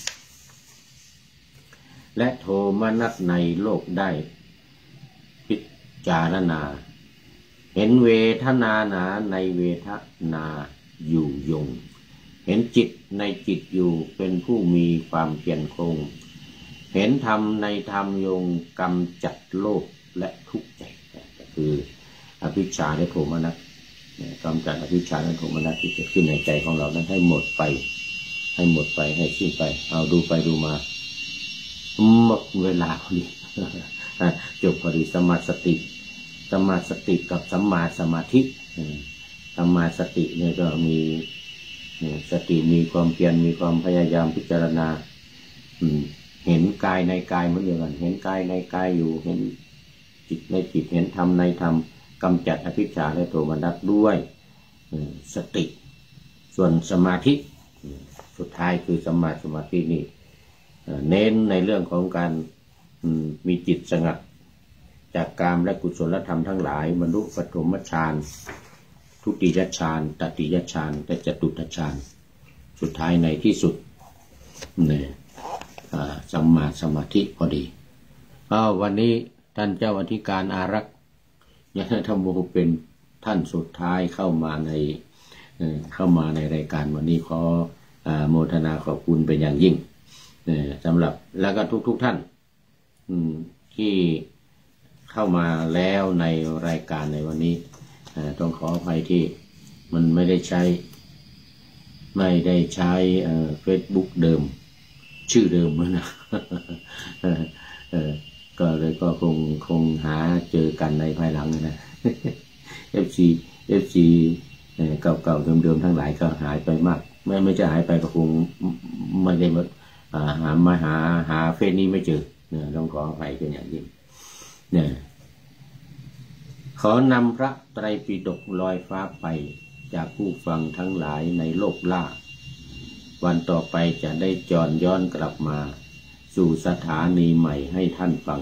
และโทมนัสในโลกได้พิจารณาเห็นเวทนาหนาในเวทนาอยู่ยงเห็นจิตในจิตอยู่เป็นผู้มีความเพียรคงเห็นธรรมในธรรมยงกำจัดโลภและทุกข์ใจก็คืออวิชชาและโทมนัสกำจัดอวิชชาและโทมนัสที่เกิดขึ้นในใจของเรานั้นให้หมดไปให้หมดไปให้สิ้นไปเอาดูไปดูมาหมดเวลาพอดีจบพอดีสัมมาสติสัมมาสติกับสัมมาสมาธิสัมมาสติเนี่ยก็มีสติมีความเพียรมีความพยายามพิจารณาเห็นกายในกายเหมือนเดียวกันเห็นกายในกายอยู่เห็นจิตในจิตเห็นธรรมในธรรมกำจัดอภิชาและโทมนัสด้วยสติส่วนสมาธิสุดท้ายคือสัมมาสมาธินี่เน้นในเรื่องของการมีจิตสงัดจากกามและกุศลธรรมทั้งหลายบรรลุปฐมฌานทุติยฌานตติยฌานและจตุตฌานสุดท้ายในที่สุดเนี่ยสัมมาสมาธิพอดีวันนี้ท่านเจ้าอธิการอารักษ์ยานธรรมโมเป็นท่านสุดท้ายเข้ามาในเข้ามาในรายการวันนี้ขอโมทนาขอบคุณเป็นอย่างยิ่งสำหรับแล้วก็ทุกๆ ท่านที่เข้ามาแล้วในรายการในวันนี้ต้องขออภัยที่มันไม่ได้ใช้ไม่ได้ใช้เฟซบุ๊กเดิมชื่อเดิมนะก็เลยก็คงคงหาเจอกันในภายหลังนะ เอฟ ซี เอฟ ซี เก่าๆเดิมๆทั้งหลายก็หายไปมากไม่ไม่จะหายไปก็คงไม่ได้มาหามาหาหาเฟซนี้ไม่เจอเนี่ยต้องขออภัยเป็นอย่างยิ่งเนี่ยขอนำพระไตรปิฎกลอยฟ้าไปจากผู้ฟังทั้งหลายในโลกล่าวันต่อไปจะได้จรย้อนกลับมาสู่สถานีใหม่ให้ท่านฟัง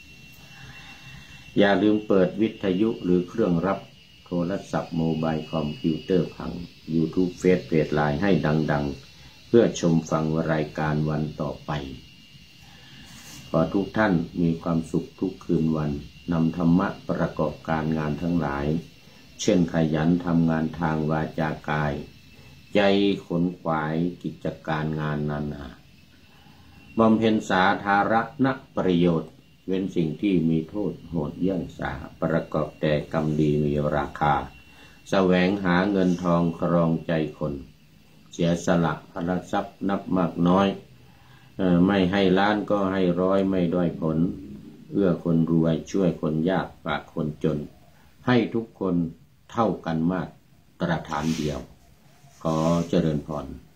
อย่าลืมเปิดวิทยุหรือเครื่องรับโทรศัพท์โมบายคอมพิวเตอร์พัง YouTube เฟซเพจไลน์ให้ดังๆเพื่อชมฟังรายการวันต่อไปขอทุกท่านมีความสุขทุกคืนวันนำธรรมะประกอบการงานทั้งหลายเช่นขยันทำงานทางวาจากายใจขนขวายกิจการงานนานาบำเพ็ญสาธารณประโยชน์เว้นสิ่งที่มีโทษโหดเยี่ยงสาประกอบแต่กรรมดีมีราคาแสวงหาเงินทองครองใจคนเสียสละพลทรัพย์นับมากน้อยไม่ให้ล้านก็ให้ร้อยไม่ด้อยผลเอื้อคนรวยช่วยคนยากฝากคนจนให้ทุกคนเท่ากันมาตรฐานเดียวขอเจริญพร